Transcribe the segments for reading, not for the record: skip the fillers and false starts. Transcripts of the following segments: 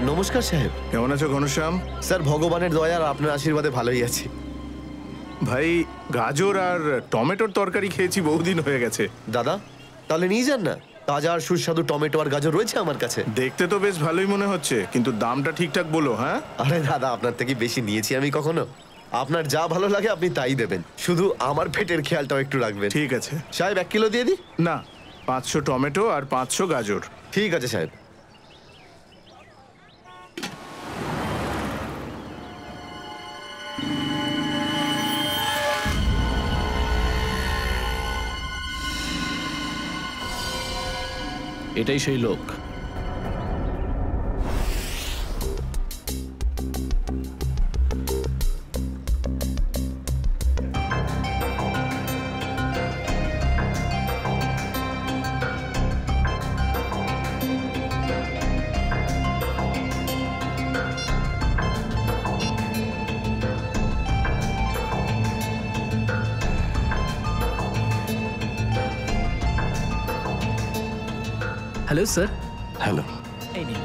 নমস্কার সাহেব। কেমন আছো ঘনশ্যাম? স্যার ভগবানের দয়া আর আপনার আশীর্বাদে ভালোই আছি। ভাই গাজর আর টমেটোর তরকারি খেয়েছি, বহুদিন হয়ে গেছে। দাদা তাহলে নিয়ে যান না, তাজা আর সুস্বাদু টমেটো আর গাজর রয়েছে আমার কাছে। দেখতে তো বেশ ভালোই মনে হচ্ছে, কিন্তু দামটা ঠিকঠাক বলো। হ্যাঁ আরে দাদা, আপনার থেকে বেশি নিয়েছি আমি কখনো? আপনার যা ভালো লাগে আপনি তাই দেবেন, শুধু আমার পেটের খেয়ালটাও একটু রাখবেন। ঠিক আছে সাহেব, 1 কিলো দিয়ে দিই? না, 500 টমেটো আর 500 গাজর। ঠিক আছে সাহেব। এটাই সেই লোক। Hello sir. হ্যালো। এই নিন।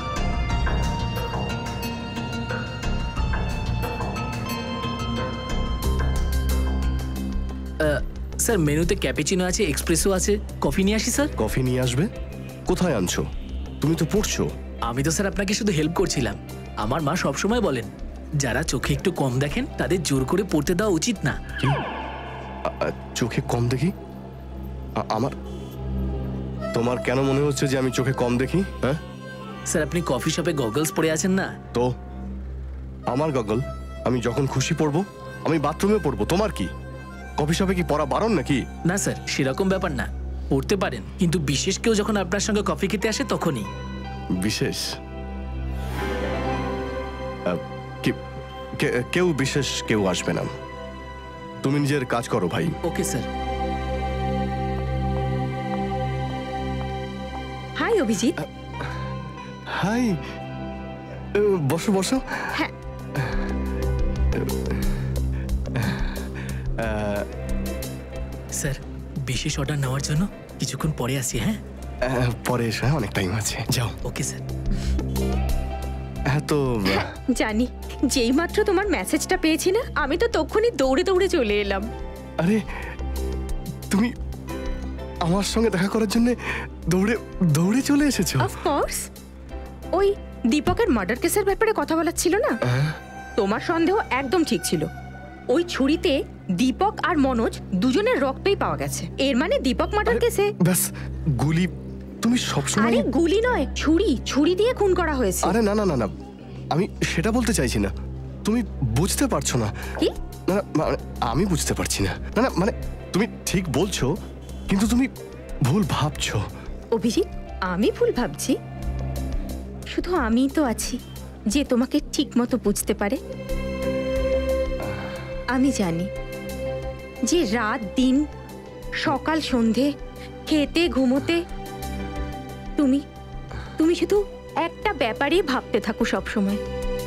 স্যার মেনুতে ক্যাপুচিনো আছে, এক্সপ্রেসো আছে। কফি নিয়ে আসি স্যার? কফি নিয়ে আসবে? কোথায় আনছো? তুমি তো পড়ছো। আমি তো স্যার আপনাকে শুধু হেল্প করছিলাম। আমার মা সবসময় বলেন, যারা চোখে একটু কম দেখেন তাদের জোর করে পড়তে দেওয়া উচিত না। কি? চোখে কম দেখি? আমার তোমার কেন মনে হচ্ছে যে আমি চোখে কম দেখি? হ্যাঁ স্যার আপনি কফি শপে গগলস পরে আছেন না? তো আমার গগল আমি যখন খুশি পরবো, আমি বাথরুমে পরবো, তোমার কি? কফি শপে কি পরা বারণ নাকি? না স্যার, সেরকম ব্যাপার না, পড়তে পারেন, কিন্তু বিশেষ কেউ যখন আপনার সঙ্গে কফি খেতে আসে তখনই। বিশেষ? কেউ বিশেষ কেউ আসবে না। তুমি নিজের কাজ করো ভাই। Okay sir. Hi Abhijit. Hi, বসো বসো। হ্যাঁ। স্যার বিশেষ অর্ডার নেওয়ার জন্য কিছুক্ষণ পরে আসি। হ্যাঁ পরে এসো, অনেক টাইম আছে, যাও। Okay sir. হ্যাঁ তো জানি, যেই মাত্র তোমার মেসেজটা পেয়েছি না, আমি তো তখনই দৌড়ে দৌড়ে চলে এলাম। আরে তুমি আমার সঙ্গে দেখা করার জন্য দৌড়ে দৌড়ে চলে এসেছো? অফকোর্স, ওই দীপকের মার্ডার কেসের ব্যাপারে কথা বলার ছিল না? তোমার সন্দেহ একদম ঠিক ছিল। ওই ছুরিতে দীপক আর মনোজ দুজনের রক্তই পাওয়া গেছে। এর মানে দীপক মার্ডার কেসে ব্যাস গুলি। তুমি সবসময়। আরে গুলি নয়, ছুরি, ছুরি দিয়ে খুন করা হয়েছে। আরে না না না না, আমি সেটা বলতে চাইছি না, তুমি বুঝতে পারছো না। কি? না না, আমি বুঝতে পারছি না। না না মানে তুমি ঠিক বলছো, কিন্তু তুমি ভুল ভাবছো। অভিজিৎ, আমি ভুল ভাবছি? শুধু আমিই তো আছি যে তোমাকে ঠিক মতো বুঝতে পারে। আমি জানি যে রাত দিন, সকাল সন্ধে, খেতে ঘুমোতে তুমি তুমি শুধু একটা ব্যাপারেই ভাবতে থাকো সব সময়।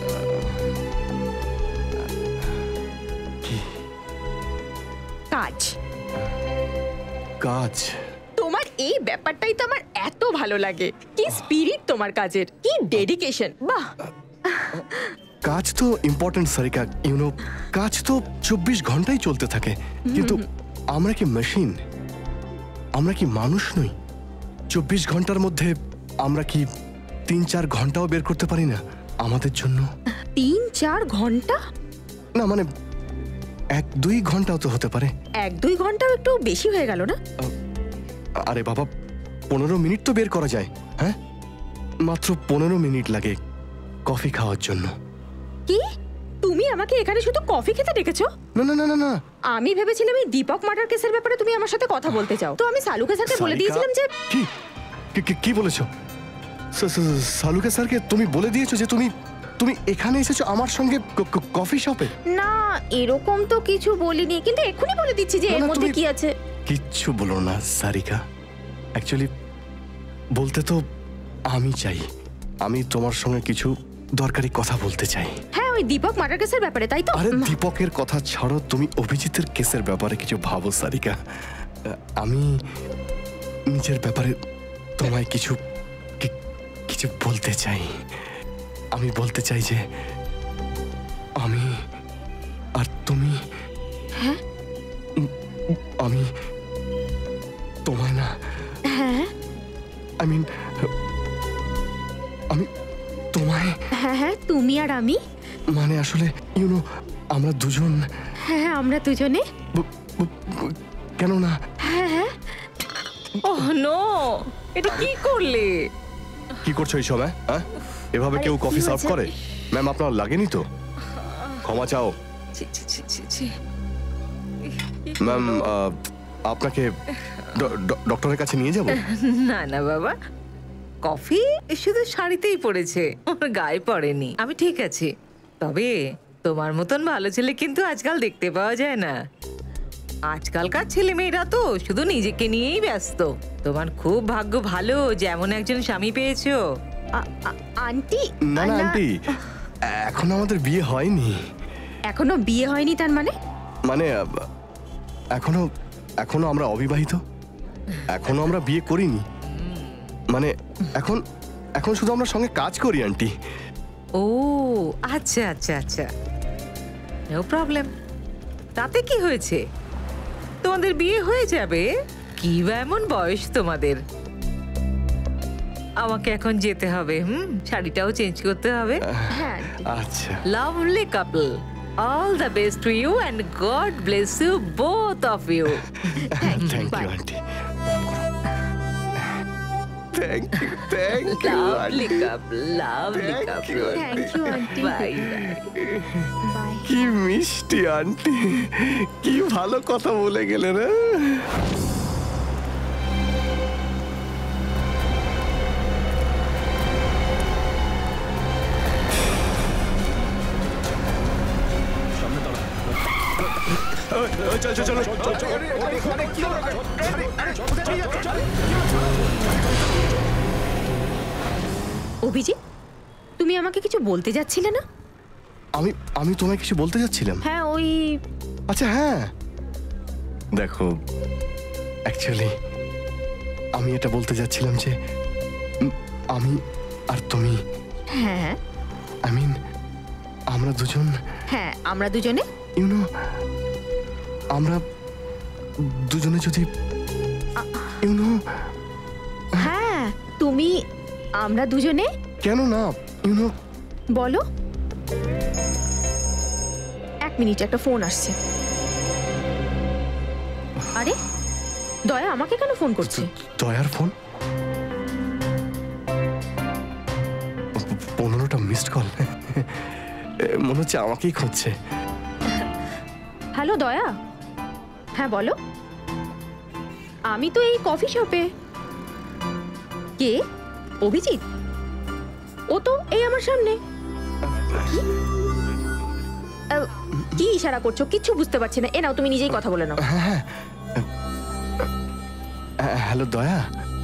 কাজ। কাজ? তোমার এই ব্যাপারটাই তো আমার এত ভালো লাগে। কি স্পিরিট তোমার কাজের, কি ডেডিকেশন! বাহ! কাজ তো ইম্পর্টেন্ট সারিকা, ইউনো। কাজ তো 24 ঘন্টাই চলতে থাকে, কিন্তু আমরা কি মেশিন? আমরা কি মানুষ নই? 24 ঘন্টার মধ্যে আমরা কি 3-4 ঘন্টাও বের করতে পারি না আমাদের জন্য? 3-4 ঘন্টা? না মানে 1-2 ঘন্টাও তো হতে পারে। 1-2 ঘন্টাও একটু বেশি হয়ে গেল না? আরে বাবা, 15 মিনিট তো বের করা যায়। হ্যাঁ, মাত্র 15 মিনিট লাগে কফি খাওয়ার জন্য। কি? তুমি আমাকে এখানে শুধু কফি খেতে ডেকেছো? না না না না না, আমি ভেবেছিলাম এই দীপক মার্ডার কেসের ব্যাপারে তুমি আমার সাথে কথা বলতে চাও। তো আমি সালুকে স্যারকে বলে দিয়েছিলাম যে। কি বলেছো? সালুকে স্যারকে তুমি বলে দিয়েছো যে তুমি এখানে এসেছো আমার সঙ্গে কফি শপে? না, এরকম তো কিছু বলিনি, কিন্তু এক্ষুনি বলে দিচ্ছি যে এর মধ্যে কি আছে। কিচ্ছু বলো না সারিকা। অ্যাকচুয়ালি বলতে তো আমি চাই, আমি তোমার সঙ্গে কিছু দরকারি কথা বলতে চাই। হ্যাঁ, ওই দীপক মার্ডার কেসের ব্যাপারে, তাই তো? আরে দীপকের কথা ছাড়ো, তুমি অভিজিতের কেসের ব্যাপারে কিছু ভাবো সারিকা। আমি নিজের ব্যাপারে তোমায় কিছু বলতে চাই। আমি বলতে চাই যে আমি আর তুমি, হ্যাঁ আমি তোমায় না, হ্যাঁ আই মিন আমি তোমায়, হ্যাঁ হ্যাঁ তুমি আর আমি, মানে আসলে আমরা দুজন, হ্যাঁ আমরা দুজনে, কেন না? হ্যাঁ। ওহ নো, এটা কি করলে? কি করছো এই সময়? হ্যাঁ, এভাবে আরে, কেউ কি কফি সার্ভ হয়েছে? করে? ম্যাম, আপনার লাগেনি তো? ক্ষমা চাও ছি, ছি, ছি, ছি, ছি। ম্যাম। আপনাকে ডক্টরের কাছে নিয়ে যাব? না না বাবা, কফি শুধু শাড়িতেই পড়েছে, ওর গায়ে পড়েনি। আমি ঠিক আছি। তবে তোমার মতন ভালো ছেলে কিন্তু আজকাল দেখতে পাওয়া যায় না। আজকালকার ছেলে মেয়েরা তো শুধু নিজেকে নিয়েই ব্যস্ত। তোমার খুব ভাগ্য ভালো যেমন একজন স্বামী পেয়েছো। আন্টি, না না আন্টি, এখন আমাদের বিয়ে হয়নি। এখনো বিয়ে হয়নি তার মানে? মানে এখনো আমরা অবিবাহিত, এখনো আমরা বিয়ে করিনি। মানে এখন শুধু আমরা সঙ্গে কাজ করি আন্টি। ও আচ্ছা আচ্ছা আচ্ছা, নো প্রবলেম। তাতে কি হয়েছে, তোমাদের বিয়ে হয়ে যাবে। কি বা এমন বয়স তোমাদের। আমাকে এখন যেতে হবে, শাড়িটাও চেঞ্জ করতে হবে। হ্যাঁ আচ্ছা, lovely couple, all the best to you and God bless you both of you. Thank you bye. Aunty, thank you lovely couple, lovely couple. Thank you aunty, bye bye. কি মিষ্টি আন্টি, কি ভালো কথা বলে গেলেন। চল চল চল। অভিজিৎ, তুমি আমাকে কিছু বলতে যাচ্ছিলে না? আমি তোমায় কিছু বলতে যাচ্ছিলাম। হ্যাঁ ওই, আচ্ছা হ্যাঁ, দেখো অ্যাকচুয়ালি আমি এটা বলতে যাচ্ছিলাম যে আমি আর তুমি, হ্যাঁ আই মিন আমরা দুজন, হ্যাঁ আমরা দুজনে, আমরা দুজনে যদি হ্যাঁ তুমি, আমরা দুজনে, কেন না, বলো। এক মিনিট, একটা ফোন আসছে। আরে দয়া আমাকে কেন ফোন করছে? দয়ার ফোন? 15টা মিসড কল, মনে হচ্ছে আমাকেই খুঁজছে। হ্যালো দয়া, হ্যাঁ বলো। আমি তো এই কফি শপে। কে? অভিজিৎ? ও তো এই আমার সামনে। কি ইশারা করছো? কিচ্ছু বুঝতে পারছি না। এ নাও, তুমি নিজেই কথা বলে নাও। হ্যালো দয়া,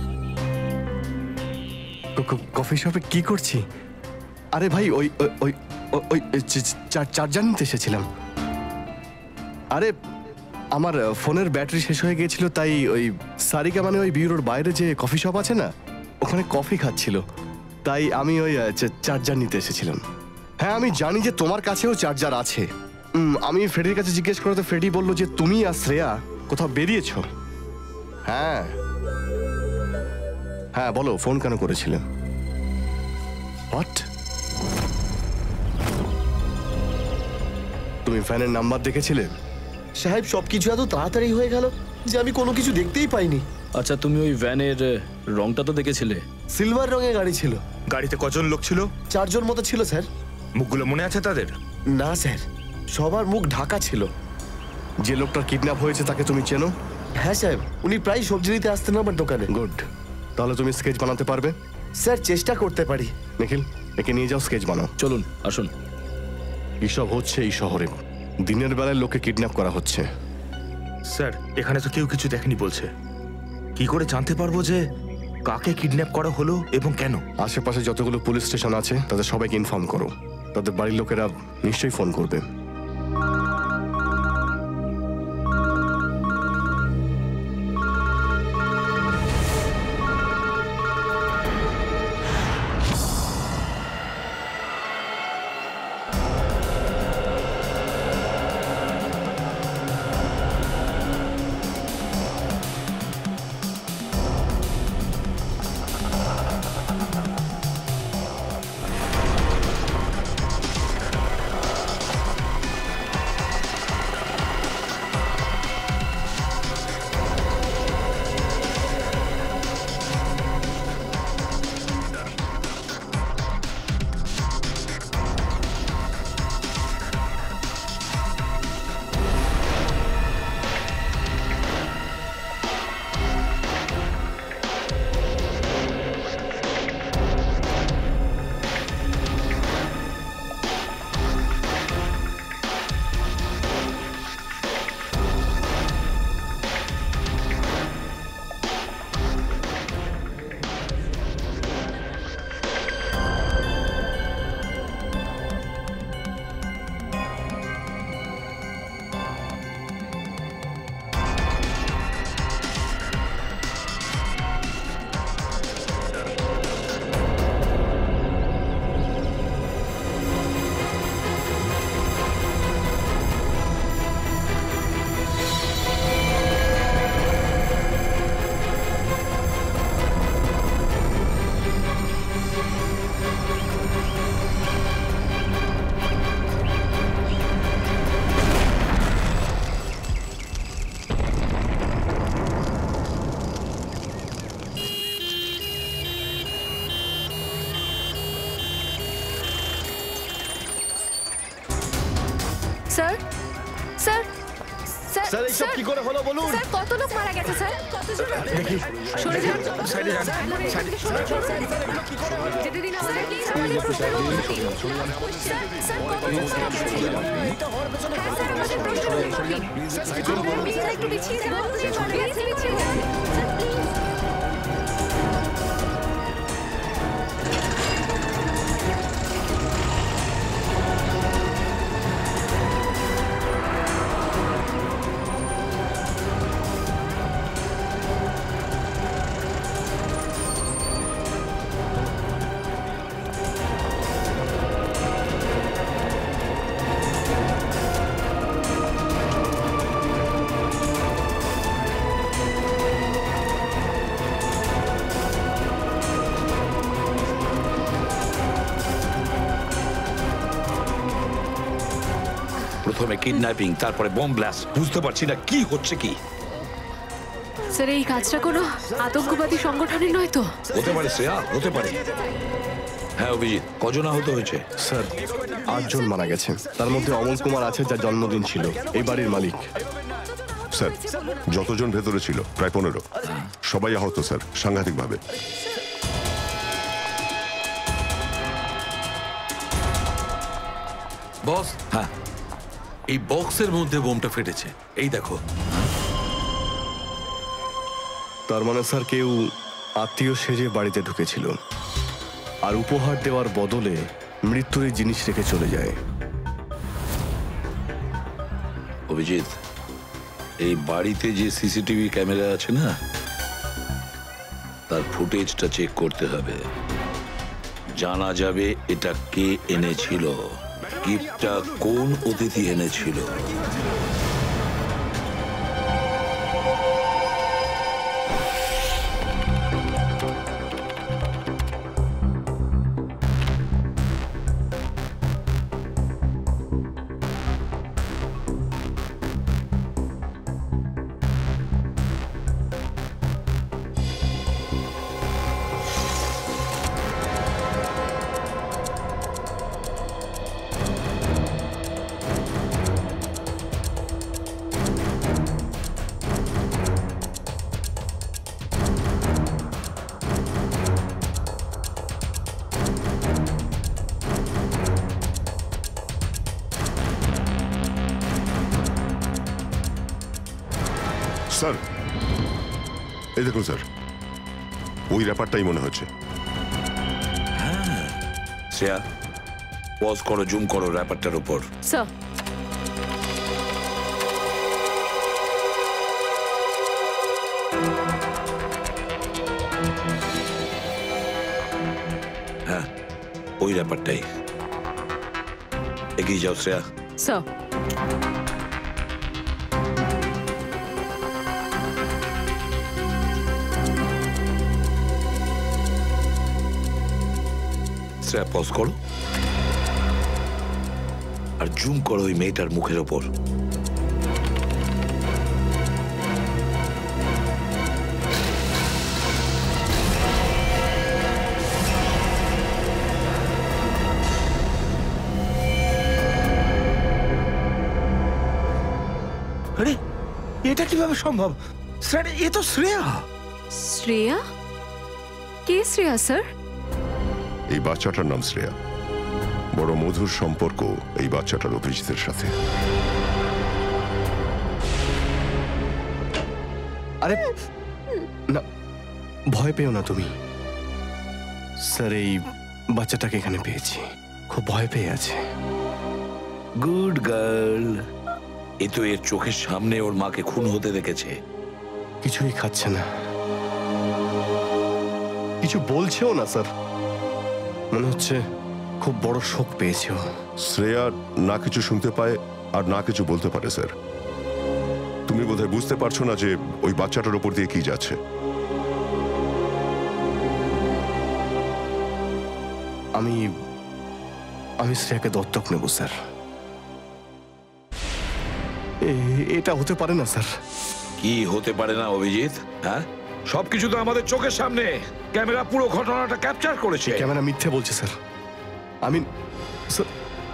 কফি শপে কি করছি? আরে ভাই, ওই ওই ওই চার্জার নিতে এসেছিলাম। আরে আমার ফোনের ব্যাটারি শেষ হয়ে গিয়েছিল, তাই ওই সারিকা মানে ওই বিউরোর বাইরে যে কফি শপ আছে না, ওখানে কফি খাচ্ছিল, তাই আমি ওই চার্জার নিতে এসেছিলাম। হ্যাঁ আমি জানি যে তোমার কাছেও চার্জার আছে। আমি ফ্রেডির কাছে জিজ্ঞেস করে তো ফ্রেডি বললো যে তুমি আর শ্রেয়া কোথাও বেরিয়েছো। হ্যাঁ হ্যাঁ বলো, ফোন কেন করেছিলে? হোয়াট? তুমি ফ্যানের নাম্বার দেখেছিলে? সাহেব, সবকিছু এত তাড়াতাড়ি হয়ে গেল যে আমি কোনো কিছু দেখতেই পাইনি। আচ্ছা, তুমি ওই ভ্যানের রংটা তো দেখেছিলে? সিলভার রঙের গাড়ি ছিল। গাড়িতে কজন লোক ছিল? 4 জন মতো ছিল স্যার। মুখগুলো মনে আছে তাদের? না স্যার, সবার মুখ ঢাকা ছিল। যে লোকটার কিডন্যাপ হয়েছে তাকে তুমি চেনো? হ্যাঁ সাহেব, উনি প্রায় সবজি নিতে আসতেন আমার দোকানে। গুড, তাহলে তুমি স্কেচ বানাতে পারবে? স্যার চেষ্টা করতে পারি। নিখিল, একে নিয়ে যাও, স্কেচ বানাও। চলুন আসুন। এসব হচ্ছে এই শহরে, দিনের বেলায় লোকে কিডন্যাপ করা হচ্ছে। স্যার, এখানে তো কেউ কিছু দেখেনি বলছে। কি করে জানতে পারবো যে কাকে কিডন্যাপ করা হলো এবং কেন? আশেপাশে যতগুলো পুলিশ স্টেশন আছে তাদের সবাইকে ইনফর্ম করো, তাদের বাড়ির লোকেরা নিশ্চয়ই ফোন করবে। স্যার স্যার স্যার স্যার এইসব কি করে হলো বলুন? স্যার কত লোক মারা গেছে স্যার? কতজন? দেখি সরে যান। সাইডে যান, সাইডে। যেতে দিন আমাদের, প্লিজ আমাদের প্রশ্নের উত্তর দিন। স্যার, স্যার কতজন মারা গেছে? হ্যাঁ, স্যার, আমাদের প্রশ্নের উত্তর দিন। প্লিজ একটু পিছিয়ে যান। প্লিজ পিছিয়ে যান। Sir, please. প্রথমে কিডন্যাপিং, তারপরে বোম ব্লাস্ট। বুঝতে পারছি না কি হচ্ছে কি। স্যার এই কাজটা কোনো আতঙ্কবাদী সংগঠনের নয় তো? হতে পারে শ্রেয়া, হতে পারে। হ্যাঁ অভিজিৎ, কজন আহত হয়েছে? স্যার 8 জন মারা গেছে, তার মধ্যে অমল কুমার আছে, যার জন্মদিন ছিল, এই বাড়ির মালিক। স্যার যতজন ভেতরে ছিল প্রায় 15, সবাই আহত স্যার, সাংঘাতিকভাবে। বস, হ্যাঁ, এই বক্সের মধ্যে বোমটা ফেটেছে, এই দেখো। তার মানে স্যার কেউ আত্মীয় সেজে বাড়িতে ঢুকেছিল আর উপহার দেওয়ার বদলে মৃত্যুর জিনিস রেখে চলে যায়। অভিজিৎ, এই বাড়িতে যে সিসিটিভি ক্যামেরা আছে না, তার ফুটেজটা চেক করতে হবে। জানা যাবে এটা কে এনেছিল, গিফটটা কোন অতিথি এনেছিল। স্যার এই দেখুন স্যার, ওই ব্যাপারটাই মনে হচ্ছে। শ্রেয়া, পজ করো, জুম করো র্যাপারটার উপর। স্যার হ্যাঁ, ওই র্যাপারটাই। এগিয়ে যাও শ্রেয়া। স্যার শ্রেয়া, পজ করো আর জুম করো ওই মেয়েটার মুখের ওপর। আরে এটা কিভাবে সম্ভব? স্যার এ তো শ্রেয়া। শ্রেয়া? কে শ্রেয়া স্যার? এই বাচ্চাটার নাম শ্রেয়া। বড় মধুর সম্পর্ক এই বাচ্চাটার অভিজিতের সাথে। আরে না, ভয় পেও না তুমি। স্যার এই বাচ্চাটাকে এখানে পেয়েছি, খুব ভয় পেয়ে আছে। Good girl. এ তো এর চোখের সামনে ওর মাকে খুন হতে দেখেছে। কিছুই খাচ্ছে না, কিছু বলছেও না স্যার। মনে হচ্ছে খুব বড় শোক পেয়েছে ও। শ্রেয়া না কিছু শুনতে পায় আর না কিছু বলতে পারে স্যার। তুমি বোধহয় বুঝতে পারছো না যে ওই বাচ্চাটার উপর দিয়ে কি যাচ্ছে। আমি শ্রেয়াকে দত্তক নেব স্যার। এটা হতে পারে না স্যার। কি হতে পারে না অভিজিৎ? হ্যাঁ, সবকিছু তো আমাদের চোখের সামনে, ক্যামেরা পুরো ঘটনাটা ক্যাপচার করেছে। ক্যামেরা মিথ্যে বলছে স্যার। আমি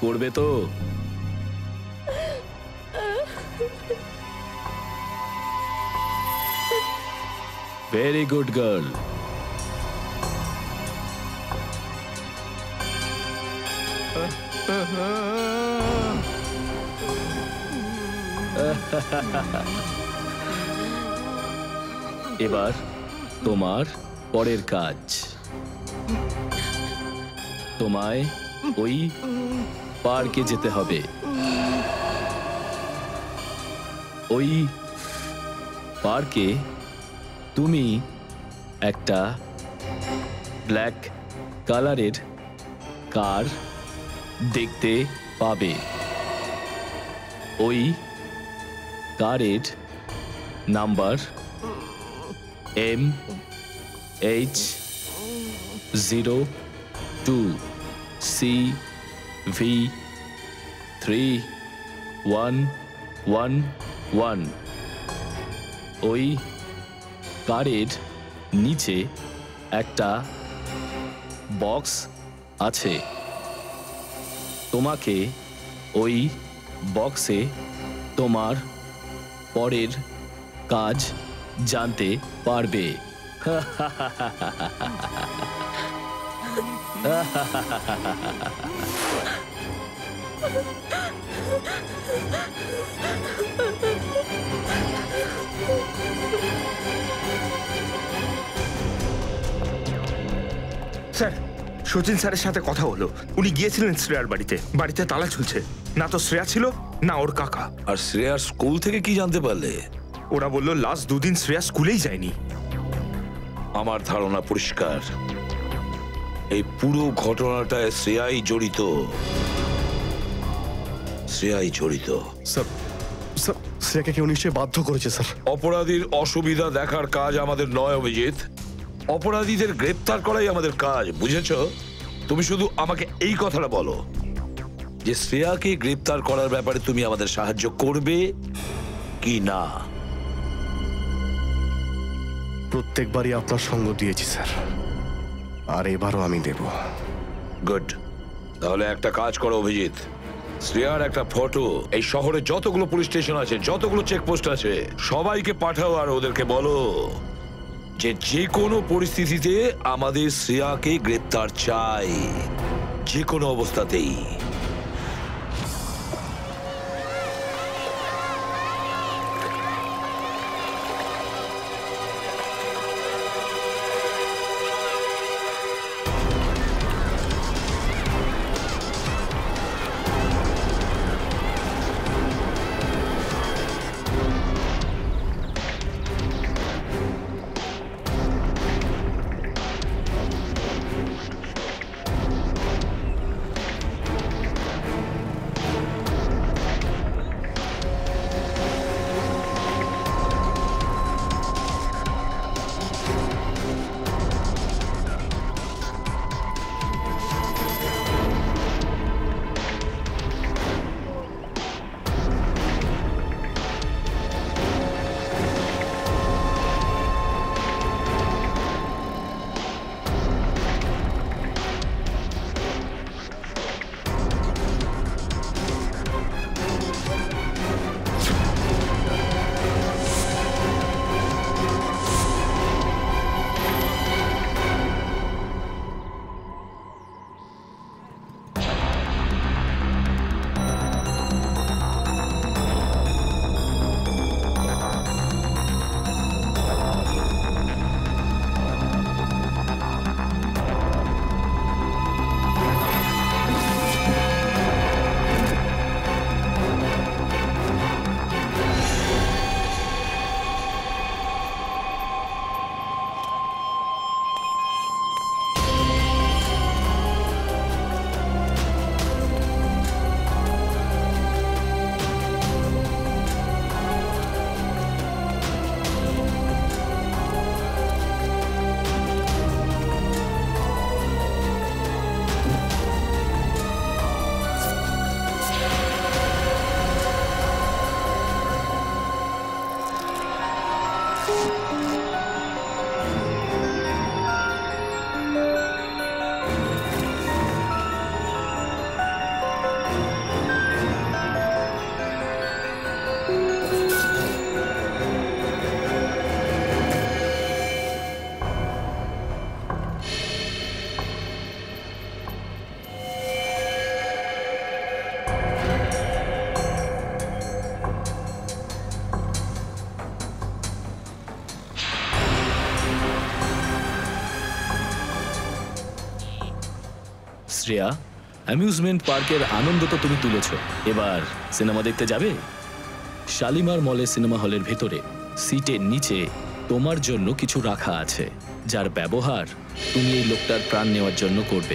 করবে তো? Very good girl. এবার তোমার পরের কাজ। তোমায় ওই পার্কে যেতে হবে। ওই পার্কে তুমি একটা ব্ল্যাক কালারের কার দেখতে পাবে। ওই কারের নাম্বার MH02CV3111। ওই কারের নিচে একটা বক্স আছে। তোমাকে ওই বক্সে তোমার পরের কাজ জানতে পারবে। স্যার, সচিন স্যারের সাথে কথা হলো। উনি গিয়েছিলেন শ্রেয়ার বাড়িতে। বাড়িতে তালা ঝুলছে। না তো শ্রেয়া ছিল, না ওর কাকা। আর শ্রেয়ার স্কুল থেকে কি জানতে পারলে? ওরা বললো লাস্ট দুদিন শ্রেয়া স্কুলেই যায়নি। আমার ধারণা পরিষ্কার, এই পুরো ঘটনাটায় শ্রেয়াই জড়িত। শ্রেয়াই জড়িত। স্যার, স্যার, শ্রেয়াকে কেউ নিশ্চয়ই বাধ্য করেছে স্যার। অপরাধীর অসুবিধা দেখার কাজ আমাদের নয় অভিজিৎ, অপরাধীদের গ্রেপ্তার করাই আমাদের কাজ, বুঝেছো? তুমি শুধু আমাকে এই কথাটা বলো যে শ্রেয়াকে গ্রেপ্তার করার ব্যাপারে তুমি আমাদের সাহায্য করবে কি না। প্রত্যেকবারই আপনার সঙ্গ দিয়েছি স্যার, আর এবারও আমি দেব। গুড। তাহলে একটা কাজ করো অভিজিৎ, শ্রেয়ার একটা ফটো এই শহরে যতগুলো পুলিশ স্টেশন আছে, যতগুলো চেকপোস্ট আছে, সবাইকে পাঠাও আর ওদেরকে বলো যে কোনো পরিস্থিতিতে আমাদের শ্রেয়াকে গ্রেপ্তার চাই, যে কোনো অবস্থাতেই। শ্রেয়া, অ্যামিউজমেন্ট পার্কের আনন্দ তো তুমি তুলেছ, এবার সিনেমা দেখতে যাবে? শালিমার মলে সিনেমা হলের ভেতরে সিটের নিচে তোমার জন্য কিছু রাখা আছে, যার ব্যবহার তুমি এই লোকটার প্রাণ নেওয়ার জন্য করবে।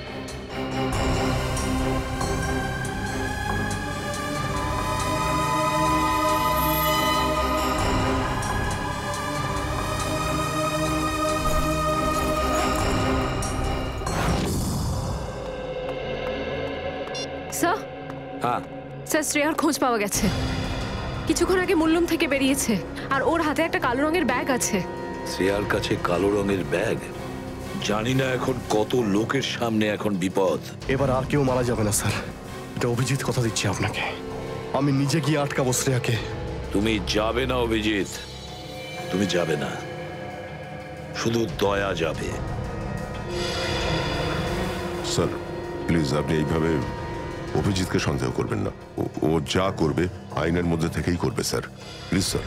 স্যার, হ্যাঁ, স্যার শ্রেয়ার খোঁজ পাওয়া গেছে। কিছুক্ষণ আগে মুল্লুম থেকে বেরিয়েছে, আর ওর হাতে একটা কালো রঙের ব্যাগ আছে। শ্রেয়ার কাছে কালো রঙের ব্যাগ? জানি না এখন কত লোকের সামনে এখন বিপদ। এবার আর কেউ মারা যাবে না স্যার, এটা অভিজিৎ কথা দিচ্ছি আপনাকে। আমি নিজে গিয়ে আটকাবো শ্রেয়াকে। তুমি যাবে না অভিজিৎ, তুমি যাবে না, শুধু দয়া যাবে। স্যার প্লিজ আপনি এইভাবে অভিজিৎকে সন্দেহ করবেন না। ও যা করবে আইনের মধ্যে থেকেই করবে sir, please sir.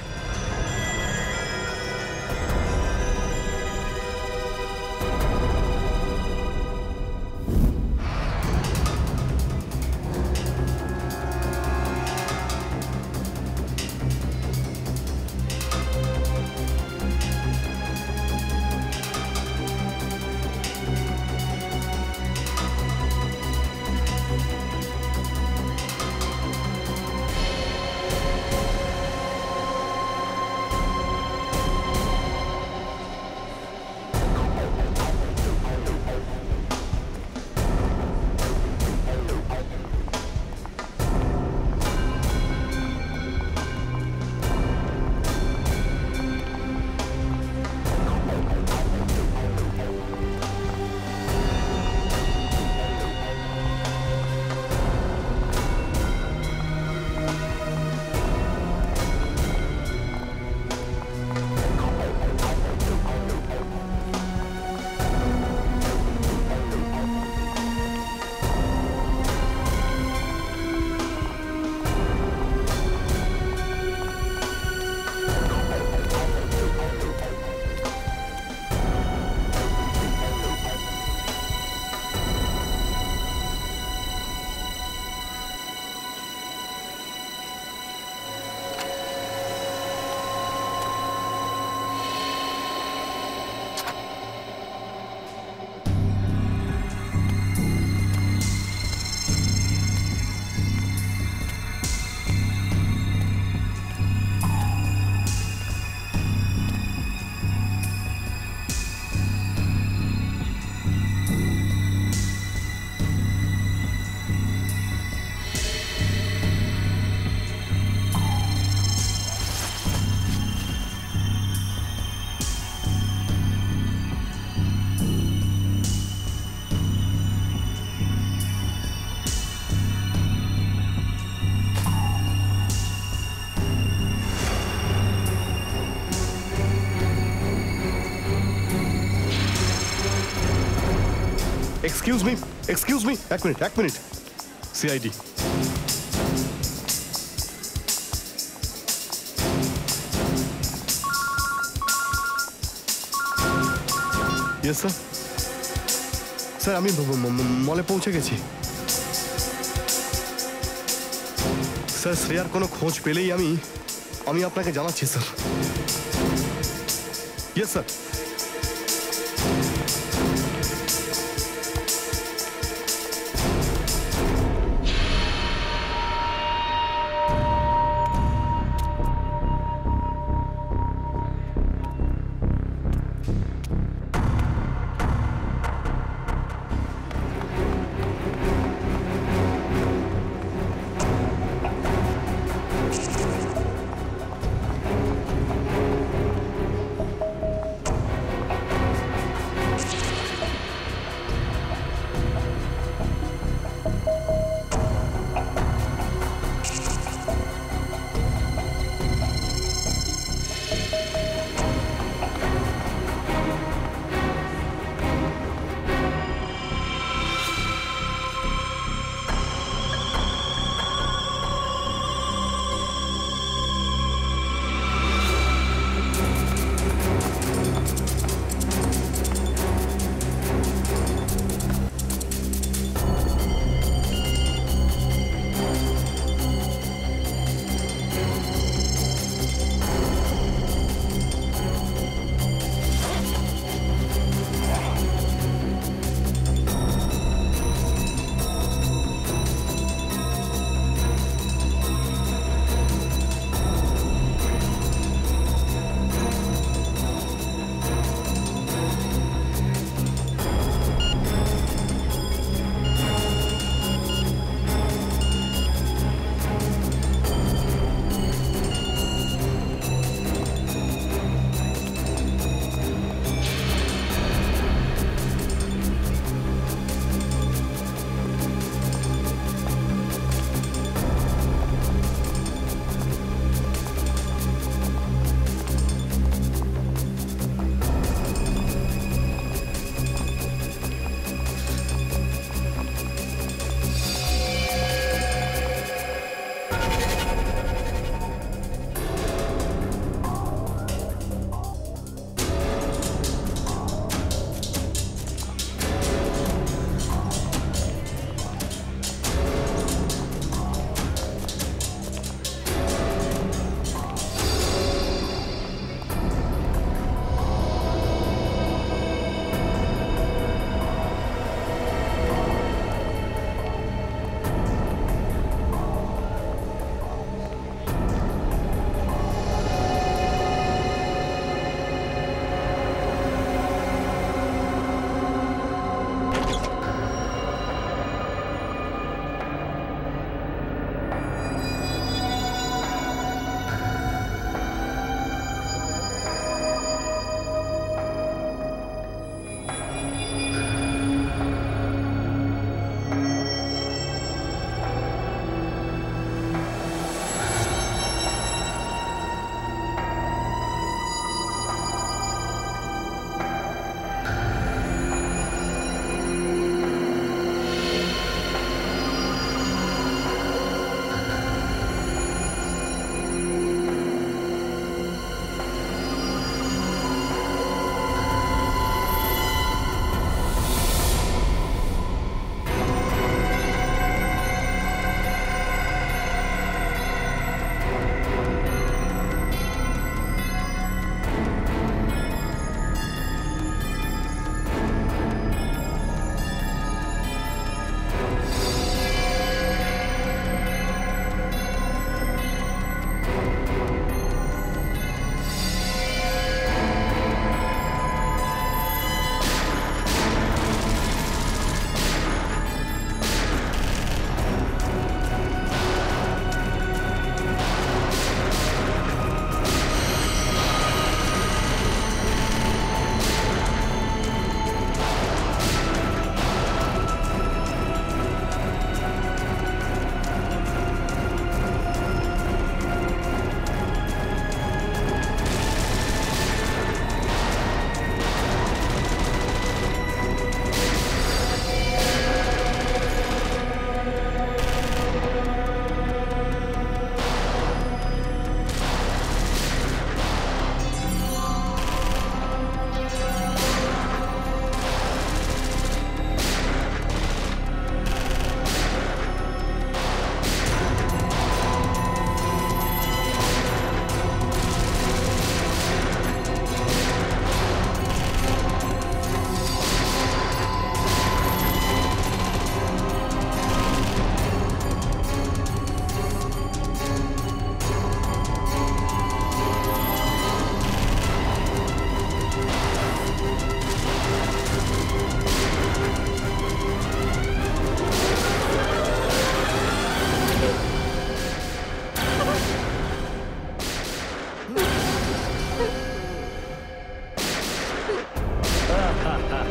Excuse me, এক minute. CID. Yes sir. Sir আমি মলে পৌঁছে গেছি। স্যার শ্রেয়ার কোনো খোঁজ পেলেই আমি আপনাকে জানাচ্ছি স্যার। Yes sir.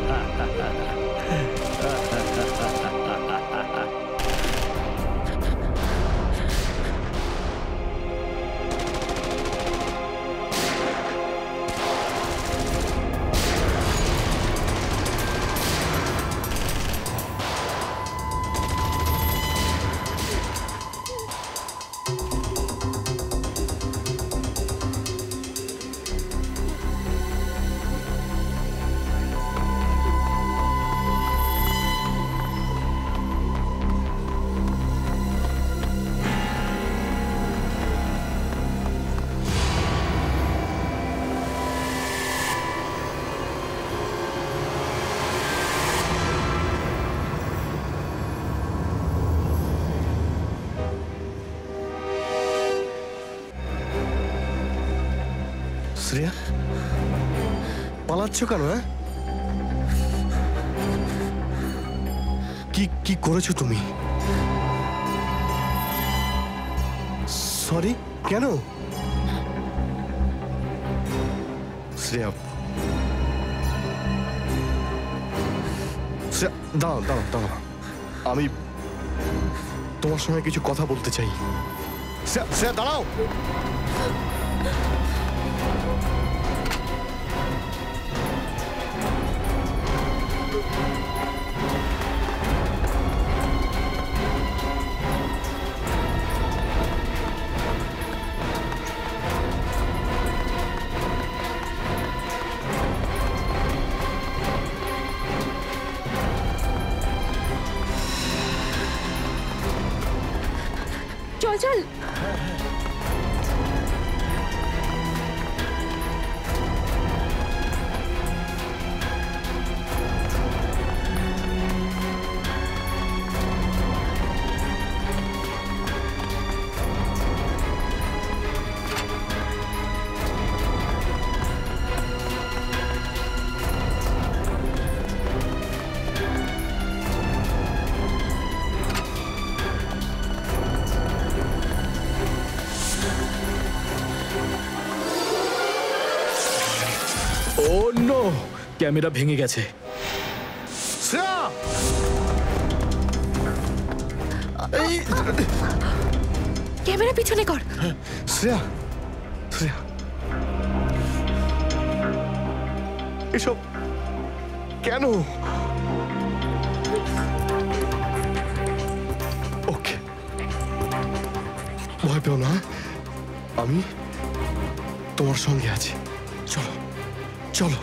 শ্রেয়া, পালাচ্ছ কেন? হ্যাঁ, কি কি করেছো তুমি? সরি, কেন? শ্রেয়া, শ্রেয়া, দাঁড়াও দাঁড়াও দাঁড়াও, আমি তোমার সঙ্গে কিছু কথা বলতে চাই। শ্রেয়া, শ্রেয়া দাঁড়াও। চল চল। ও নো, ক্যামেরা ভেঙে গেছে। শ্রেয়া, ক্যামেরা পিছনে কর। শ্রেয়া, শ্রেয়া, এসব কেন? ওকে, ভয় পেও না, আমি তোমার সঙ্গে আছি। চলো চলো।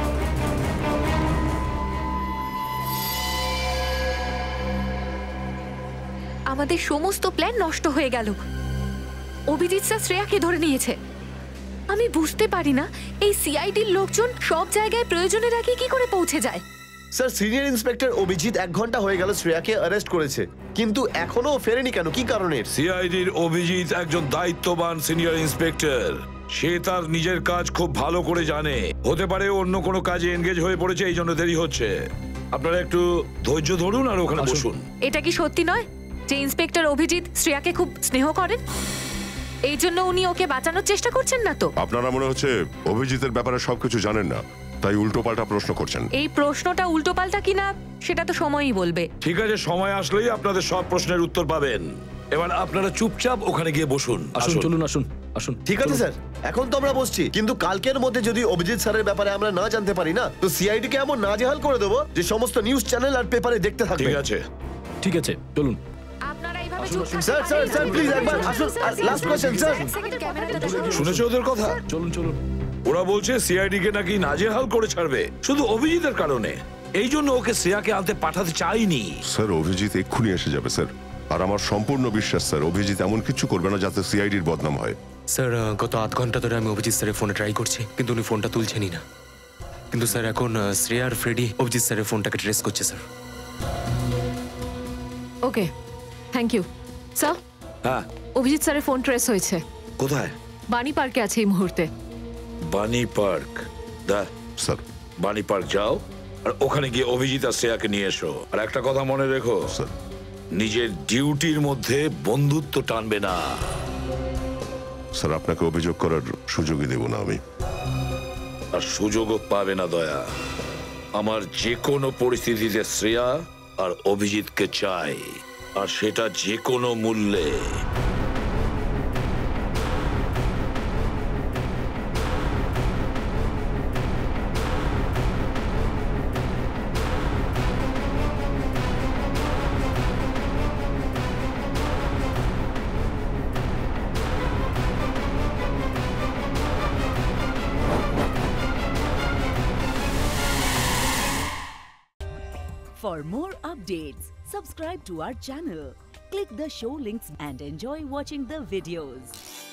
আমাদের সমস্ত প্ল্যান নষ্ট হয়ে গেল। অভিজিৎ স্যার শ্রেয়াকে ধরে নিয়েছে। আমি বুঝতে পারি না এই সিআইডির লোকজন সব জায়গায় প্রয়োজনের আগে কি করে পৌঁছে যায়। স্যার, সিনিয়র ইন্সপেক্টর অভিজিৎ 1 ঘন্টা হয়ে গেল শ্রেয়াকে অ্যারেস্ট করেছে, কিন্তু এখনো ফেরেনি কেন? কি কারণে? সিআইডির অভিজিৎ একজন দায়িত্ববান সিনিয়র ইন্সপেক্টর। সে তার নিজের কাজ খুব ভালো করে জানে। হতে পারে অন্য কোনো কাজে এনগেজ হয়ে পড়েছে, এই জন্য দেরি হচ্ছে। আপনারা একটু ধৈর্য ধরুন আর ওখানে বসুন। এটা কি সত্যি নয় যে ইন্সপেক্টর অভিজিৎ শ্রেয়াকে খুব স্নেহ করেন? এই জন্য উনি ওকে বাঁচানোর চেষ্টা করছেন না তো? আপনারা মনে হচ্ছে অভিজিতের ব্যাপারে সবকিছু জানেন না, তাই উল্টোপাল্টা প্রশ্ন করছেন। এই প্রশ্নটা উল্টোপাল্টা কিনা সেটা তো সময়ই বলবে। ঠিক আছে, সময় আসলেই আপনাদের সব প্রশ্নের উত্তর পাবেন। এবার আপনারা চুপচাপ ওখানে গিয়ে বসুন। আসুন, চলুন, আসুন আসুন। ঠিক আছে স্যার, এখন তো আমরা বসছি, কিন্তু কালকের মধ্যে যদি অভিজিৎ স্যারের ব্যাপারে আমরা না জানতে পারি না, তো সিআইডি কে এমন নাজেহাল করে দেবো যে সমস্ত নিউজ চ্যানেল আর পেপারে দেখতে থাকবে। ঠিক আছে, ঠিক আছে, চলুন। আপনারা এইভাবে চুপ থাকতে স্যার স্যার স্যার প্লিজ একবার আসুন। Last question sir. শুনেছো ওদের কথা? চলুন চলুন। ওরা বলছে সিআইডি কে নাকি নাজেহাল করে ছাড়বে শুধু অভিজিতের কারণে। এই জন্য ওকে শ্রেয়াকে আনতে পাঠাতে চাইনি। স্যার, অভিজিৎ এক্ষুনি এসে যাবে স্যার, আর আমার সম্পূর্ণ বিশ্বাস স্যার অভিজিৎ এমন কিছু করবে না যাতে সিআইডির বদনাম হয়। স্যার, গত 8 ঘন্টা ধরে আমি অভিজিৎ স্যারের ফোনে ট্রাই করছি, কিন্তু উনি ফোনটা তুলছেনই না। কিন্তু স্যার এখন শ্রেয়া আর ফ্রেডি অভিজিৎ স্যারের ফোনটাকে ট্রেস করছে sir. Okay, thank you sir. হ্যাঁ, অভিজিৎ স্যারের ফোন ট্রেস হয়েছে। কোথায়? বাণী পার্কে আছে এই মুহূর্তে। বাণী পার্ক? স্যার, বাণী পার্ক যাও আর ওখানে গিয়ে অভিজিৎ আর শ্রেয়াকে নিয়ে এসো। আর একটা কথা মনে রেখো স্যার, নিজের ডিউটির মধ্যে বন্ধুত্ব টানবে না। স্যার আপনাকে অভিযোগ করার সুযোগই দেব না আমি। আর সুযোগও পাবে না দয়া। আমার যে কোনো পরিস্থিতিতে শ্রেয়া আর অভিজিৎকে চাই, আর সেটা যে কোনো মূল্যে। For more updates, subscribe to our channel, click the show links and enjoy watching the videos.